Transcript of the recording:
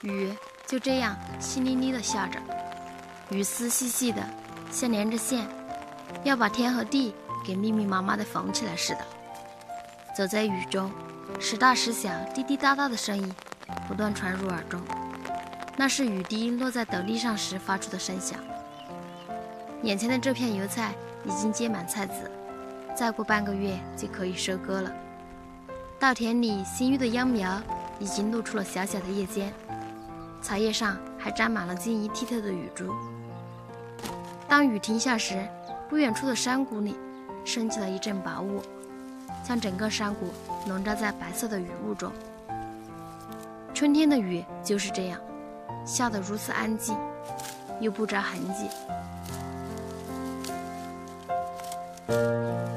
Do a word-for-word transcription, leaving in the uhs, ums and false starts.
雨就这样淅沥沥地下着，雨丝细细的，像连着线，要把天和地给密密麻麻地缝起来似的。走在雨中，时大时小、滴滴答答的声音不断传入耳中，那是雨滴落在斗笠上时发出的声响。眼前的这片油菜已经结满菜籽，再过半个月就可以收割了。稻田里新育的秧苗已经露出了小小的叶尖，草叶上还沾满了晶莹剔透的雨珠。当雨停下时，不远处的山谷里升起了一阵薄雾，将整个山谷笼罩在白色的雨雾中。春天的雨就是这样，下得如此安静，又不着痕迹。